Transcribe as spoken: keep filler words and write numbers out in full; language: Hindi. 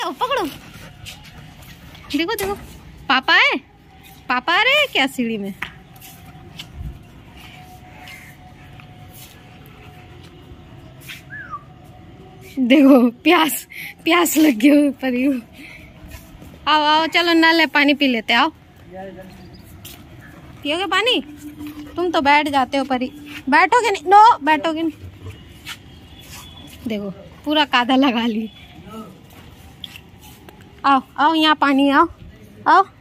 पकड़ो पकड़ो। देखो देखो पापा है, पापा आ रहे हैं क्या सीढ़ी में। देखो प्यास प्यास लग गई हो परी। आओ आओ चलो नल है, पानी पी लेते। आओ पियोगे पानी? तुम तो बैठ जाते हो परी। बैठोगे नहीं? नो बैठोगे नहीं। देखो पूरा कादा लगा ली। आओ आओ यहाँ पानी, आओ आओ।